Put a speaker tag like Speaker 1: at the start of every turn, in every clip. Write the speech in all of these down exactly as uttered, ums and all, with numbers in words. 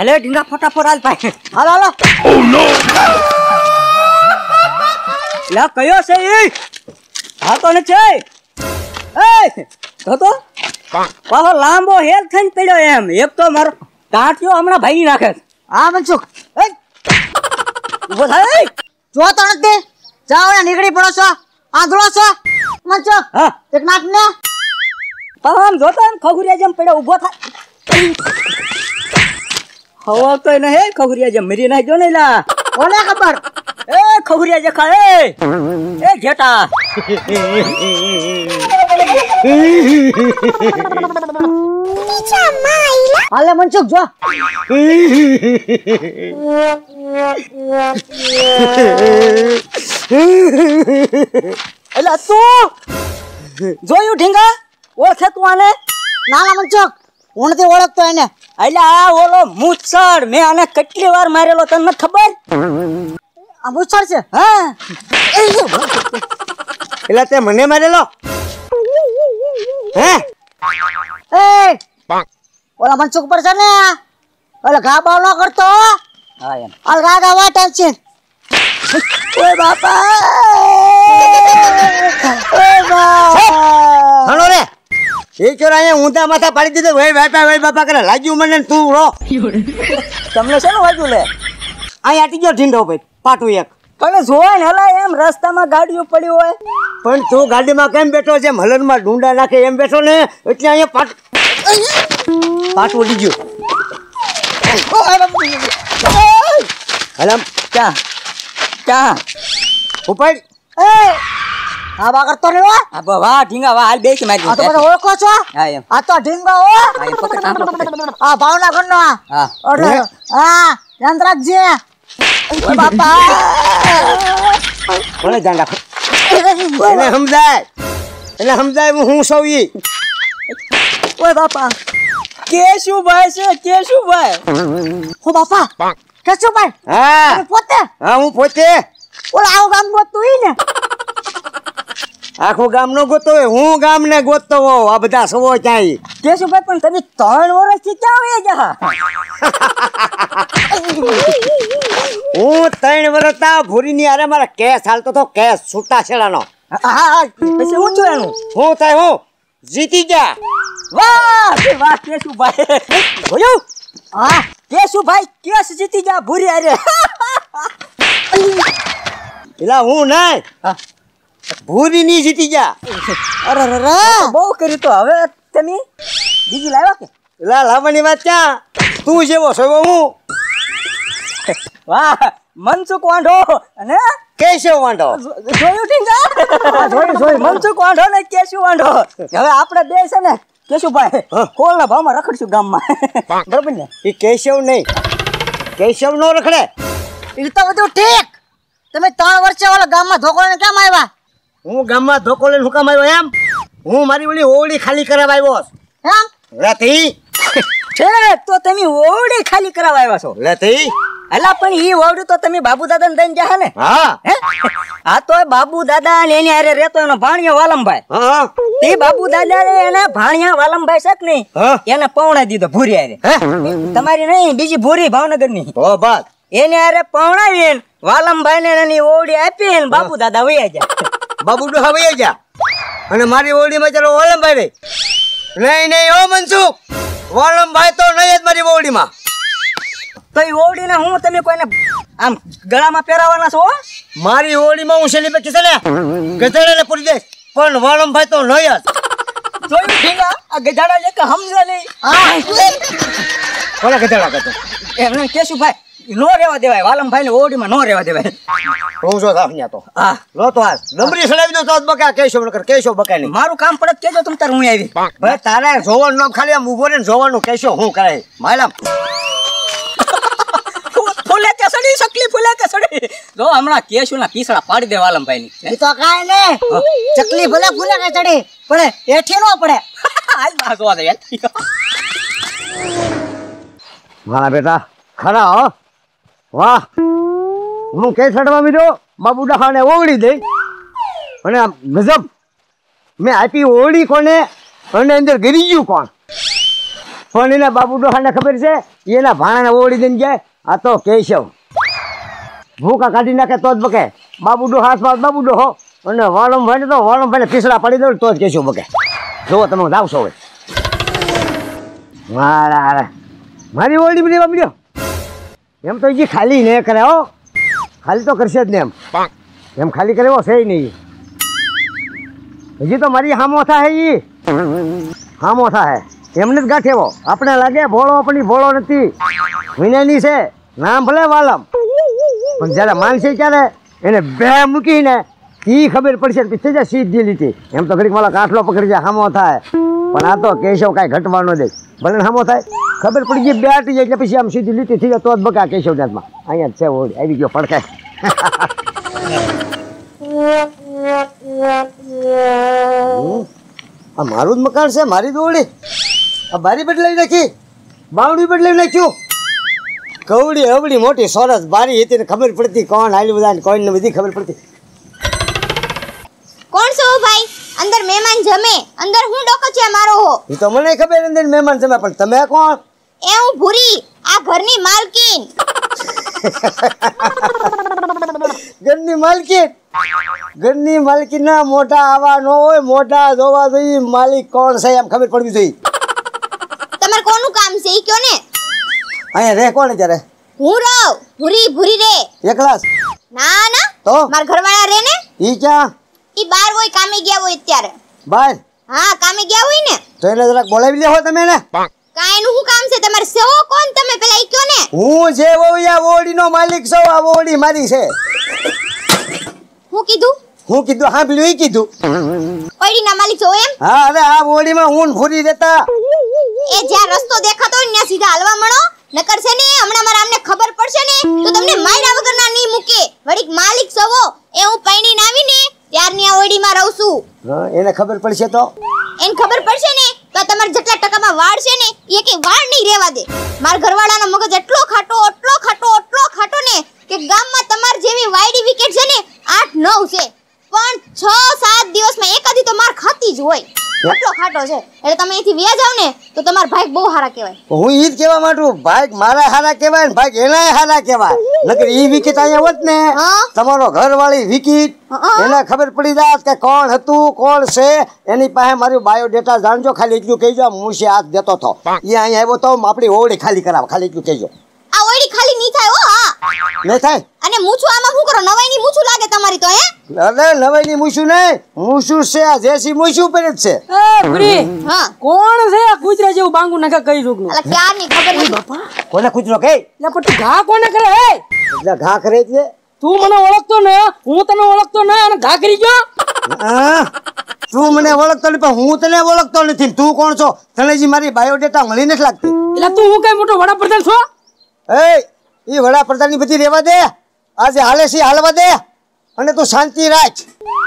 Speaker 1: હાલે ઢીંગા ફટાફટ હાલ ભાઈ હાલો હાલો ઓ નો લા કયો છે એ હા તો ને છે એ તો તો પાછો લાંબો હેર થઈને પડ્યો એમ એક તો મારો ટાંટિયો હમણાં ભાઈ નાખે હા મનસુખ એ ઉભો થાય જો તો નથી જાઓ ને નીકળી પડો છો આંધળો છો મનસુખ હા એક નાક ને પાછો આમ જોતો એમ ખગુરિયા જેમ પડ્યો ઉભો થાય હવા તો એને હે ખગુરિયા જેમ મરી નાખજો ને લા ઓને ખબર એ ખગુરિયા જેખા એ એ ઘેટા હાલે મનસુખ જો એલા તું જોયું ઢીંગા ઓળખે તું આને નાના મનસુખ હું નથી ઓળખતો એને એટલે આ ઓલો મૂછડ મેં આને કેટલી વાર મારેલો તને ખબર આ મૂછડ છે હા એટલે તે મને મારેલો હે એ ઓલા મનસુખ પર છે ને ઓલા ઘા બાવ ન કરતો હા એમ હાલ ઘા ઘા વા ટેન્શન ઓય બાપા ઓય બાપા હણો રે એ ચોરાએ ઊંધા માથા પાડી દીધો ભાઈ બાપા ભાઈ બાપા કરે લાગ્યું મને તું રો તમને છે ને વાગ્યું લે અહીં આટી ગયો ઢીંડો ભાઈ પાટું એક પણ જોવાય ને હલા એમ રસ્તામાં ગાડીઓ પડી હોય પણ તું ગાડીમાં કેમ બેઠો છે હલનમાં ડુંડા નાખે એમ બેઠો ને એટલે અહીંયા પાટ પાટું ઉડી ગયું હલમ ક્યાં ક્યાં ઉપાડ એ હા બા કરતો ને આ વાહ ઢીંગા વાહ હાલ બેસી મારી આ તો મને ઓળખો છો હા એમ આ તો ઢીંગા હો હા એ પકડ આ ભાવના ઘરનો હા ઓરે હા ધ્યાન રાખજે ઓય બાપા કોને ધ્યાન રાખો એને સમજાય એને સમજાય હું સૌઈ ઓય બાપા કેશુભાઈ છે કેશુભાઈ હો બાપા કેશુભાઈ હા પોતે હા હું પોતે ઓલા આવ ગામ ગોતું ઈ ને આખું ગામ નો ગોતો હું ગામ ને ગોતતો હો આ બધા સવો ક્યાંય કેશુભાઈ પણ તમે ત્રણ વર્ષથી ક્યાં વહી જા હું ત્રણ વર્ષ તા ભૂરી ની અરે મારા કેસ હાલતો તો કેસ છૂટા છેડાનો હા પછી હું છું એનું હું થાય હું જીતી જા વાહ વાહ કેશુભાઈ બોલ્યો હા કેશુભાઈ કેસ જીતી જા ભૂરી અરે એલા હું નહીં ભૂરી ની જીતી જા અરે રે બહુ કરી તો હવે તમે બીજી લાવ્યા કે લા લાવવાની વાત ક્યાં તું જેવો છો હું વાહ મનસુખ વાંઢો અને કેશવ વાંઢો જોયું ઠીંગા જોયું જોયું મનસુખ વાંઢો ને કેશવ વાંઢો હવે આપણે બે છે ને કેશુભાઈ કોળના ભાવમાં રખડશું ગામમાં બરોબર ને એ કેશવ નહીં કેશવ નો રખડે એ તો બધું ઠીક તમે ત્રણ વર્ષે વાળા ગામમાં ધોકો લઈને કેમ આવ્યા હું ગામમાં ધોકો લઈને હુકામ આવ્યો એમ હું મારી ઓલી ઓવડી ખાલી કરાવવા આવ્યો એમ રાતી છે તો તમે ઓવડી ખાલી કરાવવા આવ્યા છો રાતી અલા પણ ઈ ઓવડું તો તમે બાબુ દાદા ને દઈને જા ને હા આ તો બાબુ દાદા ને એની હારે રહેતો એનો ભાણિયો વાલમભાઈ હા તે બાબુ દાદા ને એને ભાણિયા વાલમભાઈ છે કે નહીં એને પૌણા દીધો ભૂરી હારે તમારી નહીં બીજી ભૂરી ભાવનગર ની ઓ બસ એને હારે પૌણાવીને વાલમભાઈ ને એની ઓવડી આપીને બાબુ દાદા વયા જા બાબુ ડોહા વયા જા અને મારી ઓવડી માં ચાલો વાલમભાઈ રે નહીં નહીં ઓ મનસુખ વાલમભાઈ તો નહીં જ મારી ઓવડી માં તો એ ઓવડી ને હું તમે કોઈને આમ ગળામાં પહેરાવાના છો મારી ઓવડી માં હું શેલી પે કિસલે ગધેડા ને પૂરી દે પણ વાલમભાઈ તો નહીં જ જોયું ઠીંગા આ ગધાડા જે કે સમજે નહીં હા કોલા ગધાડા કહેતો એમને કેશુભાઈ નો રેવા દેવાય વાલમભાઈ ને ઓવડીમાં નો રેવા દેવાય હું જો સાફન્યા તો હા લો તો આ નંબરી સડાવી દો તો બકા કેશવ નકર કેશવ બકા નહીં મારું કામ પડત કેજો તમ તાર હું આવી ભાઈ તારે જોવાનું નામ ખાલી આમ ઊભો રે જોવાનું કેશવ હું કરાય માયલામ ફૂલે કે સડી સકલી ફૂલે કે સડી જો હમણાં કેશુ ના પીસડા પાડી દે વાલમભાઈ ની ઈ તો કાઈ ને ચકલી ભલે ફૂલે કે સડી પડે એઠી નો પડે હાલ બાસ વા દે વાહ બેટા ખરા હો વાહ હું કે સડવા મીડો બાબુ ડખાને ઓગળી દે અને ગજબ મેં આપી ઓગળી કોને અને અંદર ગરી ગયું કોણ
Speaker 2: પણ એના બાબુ ડોહાને ખબર છે એના ભાણાને ઓળી દઈને જાય આ તો કેશવ ભૂકા કાઢી નાખે તો જ બકે બાબુ ડોહા આસપાસ બાબુ ડોહો અને વાળમ ભાઈને તો વાળમ ભાઈને પીસડા પડી દઉં તો જ કેશવ બકે જુઓ તમે જાવશો હવે મારા મારી ઓળી બધી બાબડ્યો એમ તો હજી ખાલી નહીં કરે હો ખાલી તો કરશે જ ને એમ એમ ખાલી કરે એવો છે નહીં હજી તો મારી હામો થાય એ હામો થાય એમને જ ગાંઠેવો આપણે લાગે ભોળો પણ ભોળો નથી વિનયની છે નામ ભલે વાલમ પણ જ્યારે માનશે ત્યારે એને બે મૂકીને એ ખબર પડશે પીછે જાય સીધી લીધી એમ તો ઘડીક મારો કાંઠલો પકડી જાય હામો થાય પણ આ તો કેશવ કાંઈ ઘટવા ન દે ભલે હામો થાય ખબર પડી ગઈ બે હટી જાય એટલે પછી આમ સીધી લીટી થઈ જાય તો જ બકા કેશવ જાતમાં અહીંયા જ છે ઓળી આવી ગયો પડખે આ મારું જ મકાન છે મારી દોડી આ બારી બદલાવી નાખી બાવડી બદલાવી નાખ્યું કવડી અવડી મોટી સરસ બારી હતી ને ખબર પડતી કોણ હાલી બધા કોણ ને બધી ખબર પડતી
Speaker 3: કોણ છો ભાઈ અંદર મહેમાન જમે અંદર હું ડોકો છે મારો હો
Speaker 2: એ તો મને ખબર અંદર મહેમાન જમે પણ તમે કોણ
Speaker 3: એ હું ભૂરી આ ઘરની માલકીન
Speaker 2: ઘરની માલકીન ઘરની માલકીના મોટા આવા ન હોય મોટા જોવા જોઈએ માલિક કોણ છે એમ ખબર પડવી જોઈએ
Speaker 3: તમાર કોનું કામ છે ઈ કયો ને
Speaker 2: અહીંયા રે કોણ ત્યારે
Speaker 3: હું રહું ભૂરી ભૂરી રે
Speaker 2: એકલા
Speaker 3: ના ના
Speaker 2: તો
Speaker 3: માર ઘરવાળા રે ને
Speaker 2: ઈ ક્યાં
Speaker 3: ઈ બાર હોય કામે ગયા હોય અત્યારે
Speaker 2: બાર
Speaker 3: હા કામે ગયા હોય ને
Speaker 2: તો એને જરાક બોલાવી લેવો તમે ને
Speaker 3: કાઈ નું શું કામ છે તમારે સેવો કોણ તમે પેલા ઈ કયો ને
Speaker 2: હું જે વોયા ઓડીનો માલિક છું આ ઓડી મારી છે
Speaker 3: હું કીધું
Speaker 2: હું કીધું હા પેલું ઈ કીધું
Speaker 3: ઓડીના માલિક છો એમ
Speaker 2: હા અરે આ ઓડીમાં હું ભૂરી દેતા
Speaker 3: એ જ્યાં રસ્તો દેખાતો હોય ત્યાં સીધા હાલવા મળો નકર છે ને હમણાં મારા અમને ખબર પડશે ને તો તમને માર્યા વગરના નહીં મૂકે વડીક માલિક સવો એ હું પૈણીને આવી ને ત્યારની આ ઓડીમાં રહું છું
Speaker 2: હા એને ખબર પડશે તો
Speaker 3: એને ખબર પડશે ને તો તમારે જેટલા ટકામાં વાળ છે ને એ કે વાળ નહીં રહેવા દે માર ઘરવાળાનો મગજ એટલો ખાટો એટલો ખાટો એટલો ખાટો ને કે ગામમાં તમાર જેવી વાયડી વિકેટ છે ને આઠ નવ છે પણ છ સાત દિવસમાં એકાદી તો માર ખાતી જ હોય એટલો ખાટો છે એટલે તમે અહીંથી વ્યા જાવ ને તો તમાર ભાઈ બહુ હારા કહેવાય
Speaker 2: હું ઈ જ કહેવા માંગુ ભાઈ મારા હારા કહેવાય ને ભાઈ એનાય હારા કહેવાય નકર ઈ વિકેટ અહીંયા હોત ને તમારો ઘરવાળી વિકેટ એને ખબર પડી જાત કે કોણ હતું કોણ છે એની પાસે મારું બાયોડેટા જાણજો ખાલી એટલું કહેજો હું છે હાથ દેતો હતો એ અહીંયા આવ્યો તો આપણી ઓવડી ખાલી કરાવ ખાલી એટલું કહેજો
Speaker 3: આ ઓવડી ખાલી નહીં થાય હો હા
Speaker 2: નહીં થાય
Speaker 3: અને મૂછું આમાં શું કરો નવાઈની મૂછું લાગે તમારી તો હે
Speaker 2: અરે નવાઈની મૂછું નહીં મૂછું છે આ જેસી મૂછું પર જ છે
Speaker 1: એ ભૂરી
Speaker 3: હા
Speaker 1: કોણ છે આ કૂતરા જેવું બાંગુ નાખા કઈ રૂકનું
Speaker 3: અલા ક્યારની ખબર નહીં બાપા
Speaker 2: કોને કૂતરો કે
Speaker 1: લે પણ તું ઘા કોને કરે હે
Speaker 2: એટલે ઘા કરે છે
Speaker 1: તું મને ઓળખતો ન હું તને ઓળખતો ન અને ઘા કરી ગયો
Speaker 2: હા તું મને ઓળખતો નથી પણ હું તને ઓળખતો નથી તું કોણ છો તને જી મારી બાયોડેટા મળી નથી લાગતી
Speaker 1: એટલે તું હું કઈ મોટો વડાપ્રધાન છો
Speaker 2: એ ઈ વડાપ્રધાનની બધી રહેવા દે આજે હાલે છે હાલવા દે અને તું શાંતિ રાખ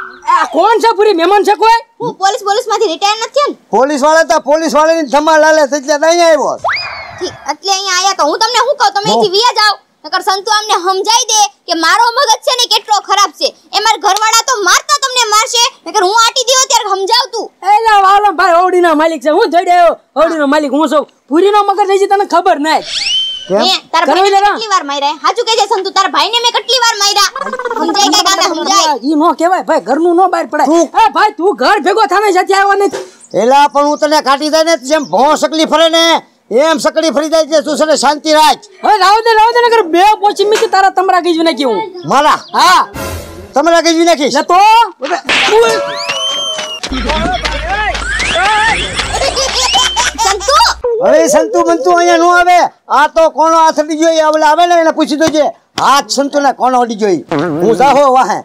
Speaker 1: આ કોણ છે પૂરી મહેમાન છે કોઈ
Speaker 3: હું પોલીસ પોલીસ માંથી રિટાયર નથી થયો ને
Speaker 2: પોલીસ વાળા તો પોલીસ વાળાની ધમાલ હાલે છે એટલે અહીંયા આવ્યો
Speaker 3: ઠીક એટલે અહીંયા આયા તો હું તમને શું કહું તમે અહીંથી વિયા જાવ નકર સંતુ અમને સમજાઈ દે કે મારો મગજ છે ને કેટલો ખરાબ છે એ મારા ઘરવાળા તો મારતા તમને મારશે નકર હું આટી દેવો ત્યારે સમજાવતું
Speaker 1: એલા વાલમ ભાઈ ઓડીનો માલિક છે હું જડ્યો ઓડીનો માલિક હું છું પૂરીનો મગજ હજી તને ખબર નહીં
Speaker 3: મે તારા ભાઈને કેટલી વાર માર્યા હાચું કહેજે સંતુ તારા ભાઈને મે કેટલી વાર માર્યા સમજાય કે કાને સમજાય
Speaker 1: ઈ નો કહેવાય ભાઈ ઘરનું નો બહાર પડાય એ ભાઈ તું ઘર ભેગો થાને જતી આવ્યો નથી
Speaker 2: એલા પણ હું તને કાઢી દે ને જેમ ભો સકલી ફરે ને એમ સકડી ફરી જાય છે તું સને શાંતિ રાખ
Speaker 1: હવે રાવ દે રાવ દે નકર બે પોચી મી તારા તમરા ગઈ નાખી હું
Speaker 2: મારા
Speaker 1: હા
Speaker 2: તમરા ગઈ નાખી
Speaker 1: લે તો
Speaker 3: સંતુ
Speaker 2: હવે સંતુ બંતુ અહીંયા નો આવે આ તો કોનો હાથ અડી જોઈ આવલે આવે ને એને પૂછી દોજે હાથ સંતુ ને કોનો અડી જોઈ હું જાહો વાહે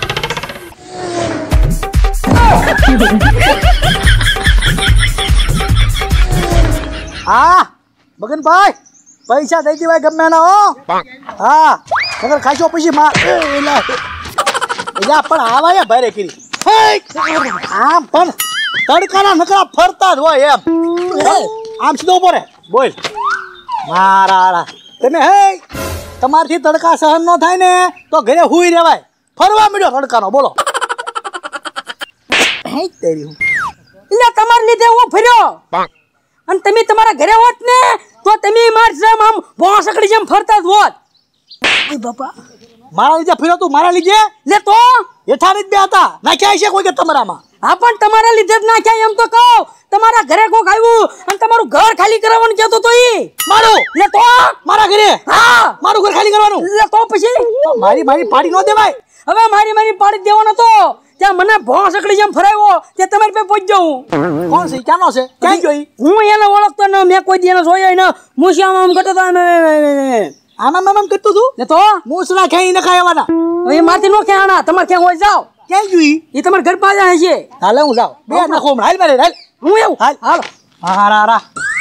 Speaker 4: હા બગનભાઈ પૈસા દઈ દેવાય ગમે ના હો હા નગર ખાશો પછી માં એલા એલા પણ આવાયા ભારે કરી આમ પણ તડકાના નકરા ફરતા જ હોય એમ આમ સીધો ઉભો રે બોલ મારા તમે હે તમારથી તડકા સહન ન થાય ને તો ઘરે હુઈ રહેવાય ફરવા મળ્યો તડકાનો બોલો હે તેરી
Speaker 1: એટલે તમાર લીધે હું ફર્યો અને તમે તમારા ઘરે હોત ને તો તમે માર જેમ આમ ભોંસકડી જેમ ફરતા જ હોત.
Speaker 4: ઓય બાપા મારા લીધે ફર્યો તું મારા લીધે
Speaker 1: લે તો
Speaker 4: હેઠાર જ બે હતા નાખ્યા છે કોઈ કે તમારામાં
Speaker 1: હા પણ તમારા લીધે જ નાખ્યા એમ તો કહું. તમારા ઘરે કોક આવ્યું અને તમારું ઘર ખાલી કરાવવાનું કહેતો તો ઈ
Speaker 4: મારું
Speaker 1: લે તો
Speaker 4: મારા ઘરે
Speaker 1: હા
Speaker 4: મારું ઘર ખાલી કરવાનું
Speaker 1: લે તો પછી
Speaker 4: મારી મારી પાડી ન દેવાય.
Speaker 1: હવે મારી મારી પાડી જ દેવાનો તો ત્યાં મને ભોંસકડી જેમ ફરાવ્યો તે તમારી પાસે પહોંચ જાઉં.
Speaker 4: કોણ છે ક્યાંનો છે ક્યાં જોઈ
Speaker 1: હું એને ઓળખતો ન મેં કોઈ દી એને જોયો ન મુશિયામાં આમ કરતો તો આમ
Speaker 4: આમાં આમ કરતું તું
Speaker 1: લે તો
Speaker 4: મૂસલા ખાઈ ન ખાવાના
Speaker 1: હવે મારથી નો ખેણા તમારે ક્યાં હોય જાઓ
Speaker 4: ક્યાં જોઈ
Speaker 1: એ તમારા ઘર પાસે હશે.
Speaker 4: હાલે હું જાઉં બે નાખો હમણાં હાલ મારે હાલ
Speaker 1: હું એવું
Speaker 4: હાલ
Speaker 1: હાલ
Speaker 4: હારા હારા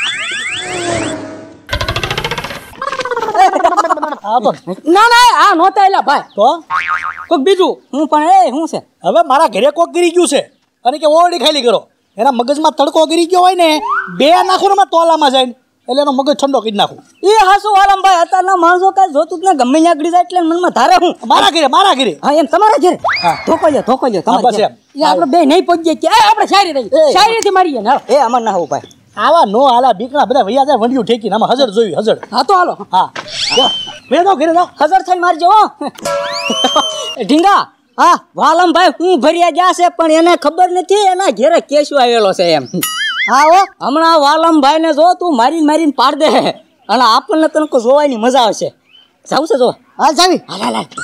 Speaker 4: હા તો
Speaker 1: ના ના આ નહોતા એલા ભાઈ
Speaker 4: તો
Speaker 1: કોક બીજું હું પણ એ શું છે
Speaker 4: હવે મારા ઘરે કોક ગીરી ગયું છે અને કે ઓરડી ખાલી કરો એના મગજમાં તડકો ગીરી ગયો હોય ને બે નાખો ને તોલામાં જાય એટલે એનો મગજ ઠંડો કરી નાખું.
Speaker 1: એ હાસુ વાલમ ભાઈ અત્યારના માણસો કાંઈ જોતું જ ને ગમે ત્યાં આગળ જાય એટલે મનમાં ધારે હું
Speaker 4: મારા ઘરે મારા ઘરે
Speaker 1: હા એમ તમારા ઘરે
Speaker 4: હા.
Speaker 1: ધોકો લ્યો ધોકો લ્યો
Speaker 4: હા, બસ
Speaker 1: તમારા
Speaker 4: એમ.
Speaker 1: ઘરે. એ આપણે બે નહીં પહોંચીએ કે એ આપણે શાયરી રહી
Speaker 4: એ.
Speaker 1: શાયરીથી મારીએ ને હાલો. એ અમાર ના હોવું ભાઈ
Speaker 4: આવા નો આલા બીકણા બધા વૈયા જાય વંડિયું ઠેકીને આમાં હજર જોયું હજર
Speaker 1: હા તો હાલો
Speaker 4: હા ઘરે જાઓ ઘરે જાઓ
Speaker 1: હજાર થઈને મારજો હો ઢીંગા હા વાલમ ભાઈ હું ભર્યા જાશે પણ એને ખબર નથી એના ઘેરે કેશું આવેલો છે એમ હા હો હમણાં વાલમ ભાઈ ને જો તું મારીને મારીને પાડ દે અને આપણને તને કોઈ જોવાની મજા આવશે. જાવું છે જો હા જાવી હાલ હાલ હાલ.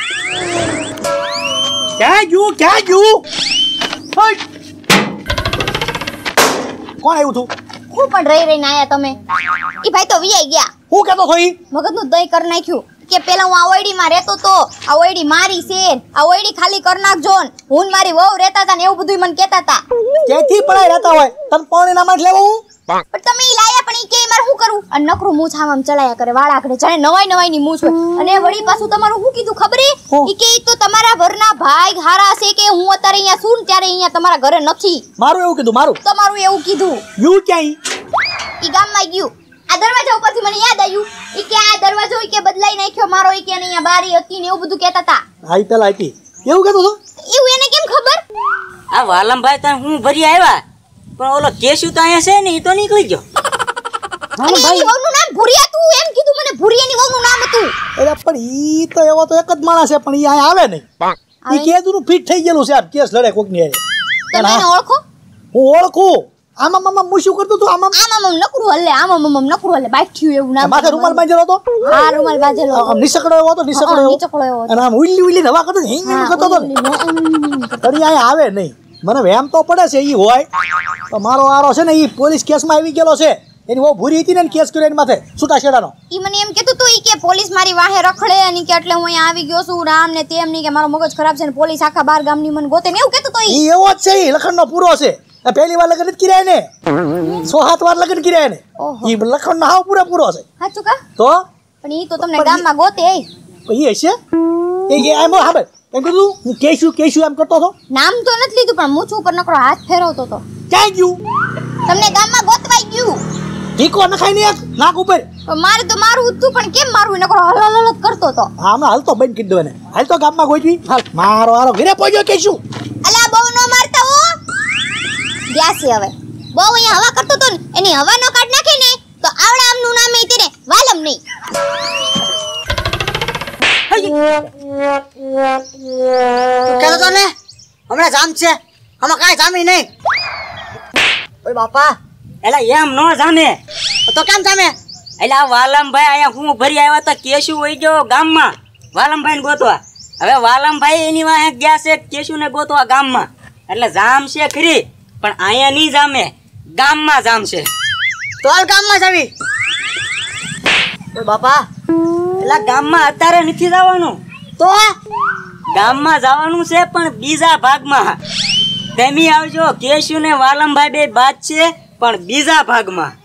Speaker 4: ક્યાં ગયું ક્યાં ગયું હટ! કોણ આવ્યું તું
Speaker 3: હું પણ રહી રહીને આયા તમે ઈ ભાઈ તો વિયાઈ ગયા.
Speaker 4: હું કહેતો છો ઈ
Speaker 3: મગજનું દહીં કરી નાખ્યું કે પેલા હું આ ઓયડીમાં રહેતો તો આ ઓયડી મારી છે આ ઓયડી ખાલી કરી નાખજો ને હું ને મારી વહુ રહેતા હતા ને એવું બધું મને કહેતા હતા.
Speaker 4: ક્યાંથી પડાઈ રહેતા હોય તમે પાણી ના માટે લેવા હું
Speaker 3: પણ તમે ઈ લાયા પણ ઈ કે મારે શું કરું અને નકરું મૂછ આમ આમ ચલાયા કરે વાળ આખડે જાણે નવાઈ નવાઈ ની મૂછ હોય અને વળી પાછું તમારું શું કીધું ખબર હે
Speaker 4: હું?
Speaker 3: ઈ કે ઈ તો તમારા ઘરના ભાઈ હારા છે કે હું અત્યારે અહીંયા છું ને ત્યારે અહીંયા તમારા ઘરે નથી.
Speaker 4: મારું એવું કીધું મારું
Speaker 3: તમારું એવું કીધું.
Speaker 4: યુ ક્યાંય
Speaker 3: ઈ ગામમાં ગયું આ દરવાજા ઉપરથી મને યાદ આવ્યું ઈ કે આ દરવાજો ઈ કે બદલાઈ નાખ્યો મારો ઈ કે અહીંયા બારી હતી ને એવું બધું કહેતા હતા.
Speaker 4: આઈ પેલા આઈતી એવું કહેતો છો
Speaker 3: એવું એને કેમ ખબર?
Speaker 1: આ વાલમભાઈ ત્યાં હું ભરી આવ્યા પણ ઓલો કેશુ તો અહીંયા છે ને એ તો નીકળી ગયો.
Speaker 3: અને એની વહુનું નામ ભુરિયા તું એમ કીધું મને ભુરિયાની વહુનું નામ હતું.
Speaker 4: એટલે પણ ઈ તો એવો તો એક જ માણસ છે પણ ઈ અહીંયા આવે નહીં ઈ કેદુનું ફિટ થઈ ગયેલું છે આ કેસ લડે કોક ની
Speaker 3: તમે એને ઓળખો?
Speaker 4: હું ઓળખું આમાં મામા હું શું કરતો તો આમાં
Speaker 3: આમ આમ નકરું હલે આમ આમ આમ નકરું હલે બાઠ્યું એવું નામ.
Speaker 4: માથે રૂમાલ બાંધેલો હતો
Speaker 3: હા રૂમાલ બાંધેલો હતો.
Speaker 4: આમ નિસકડો એવો હતો નિસકડો
Speaker 3: હા,
Speaker 4: એવો
Speaker 3: નીચકડો એવો હતો.
Speaker 4: અને આમ ઉલ્લી ઉલ્લી હવા કરતો હિંગ હિંગ કરતો હતો ને પણ ઈ અહીંયા આવે નહીં મને વેમ તો પડે છે ઈ હોય તો મારો આરો છે ને ઈ પોલીસ કેસમાં આવી ગયેલો છે એની બહુ ભૂરી હતી ને કેસ કર્યો એની માથે છૂટા છેડાનો
Speaker 3: ઈ મને એમ કહેતું તું ઈ કે પોલીસ મારી વાહે રખડે અને કે એટલે હું અહીંયા આવી ગયો છું રામ ને તેમ નહીં કે મારો મગજ ખરાબ છે ને પોલીસ આખા બાર ગામની મને ગોતે ને એવું કહેતું તો ઈ.
Speaker 4: ઈ એવો જ છે ઈ લખણનો પૂરો છે આ પહેલી વાર લગ્ન જ કર્યા ને સો સાત વાર લગ્ન કર્યા ને
Speaker 3: ઓહો.
Speaker 4: ઈ લખણનો હાવ પૂરો પૂરો છે
Speaker 3: સાચું કા?
Speaker 4: તો
Speaker 3: પણ ઈ તો તમને ગામમાં ગોતે એ.
Speaker 4: ઈ હશે એ કે એમ હા ભાઈ એમ કીધું હું કેશું કેશું એમ કરતો હતો
Speaker 3: નામ તો નથી લીધું પણ મૂછ ઉપર નકરો હાથ ફેરવતો તો
Speaker 4: ક્યાં ગયું
Speaker 3: તમને ગામમાં ગોતવાઈ ગયું.
Speaker 4: ઢીકો નખાય ને એક નાક ઉપર
Speaker 3: પણ મારે તો મારું હતું પણ કેમ મારું નકરો હલ હલ હલ જ કરતો તો.
Speaker 4: હા હમણાં હાલ તો બંધ કરી દો એને હાલ તો ગામમાં ગોઠવી હાલ મારો આરો ઘરે પહોંચ્યો કેશું
Speaker 3: અલા બહુ નો મારતા હો. ગયા છે હવે બહુ અહીંયા હવા કરતો તો ને એની હવા નો કાઢ નાખે ને તો આવડા આમનું નામ એ તેને વાલમ નહીં.
Speaker 1: કહેતો તો ને હમણાં જામ છે આમાં કાંઈ જામી નહીં. ઓય બાપા એલા એમ નો જામે તો કેમ જામે? એલા વાલમભાઈ અહીંયા હું ભરી આવ્યા તા કેશુ વઈ ગયો ગામમાં વાલમભાઈ ને ગોતવા. હવે વાલમભાઈ એની વાહે ગયા છે કેશુ ને ગોતવા ગામમાં એટલે જામ છે ખરી પણ અહીંયા નહીં જામે ગામમાં જામ છે. તો હાલ ગામમાં જાવી. ઓય બાપા એલા ગામમાં અત્યારે નથી જવાનું તો ગામમાં જવાનું છે પણ બીજા ભાગમાં તમે આવજો કેશુ ને વાલમભાઈ બે બાદ છે પણ બીજા ભાગમાં.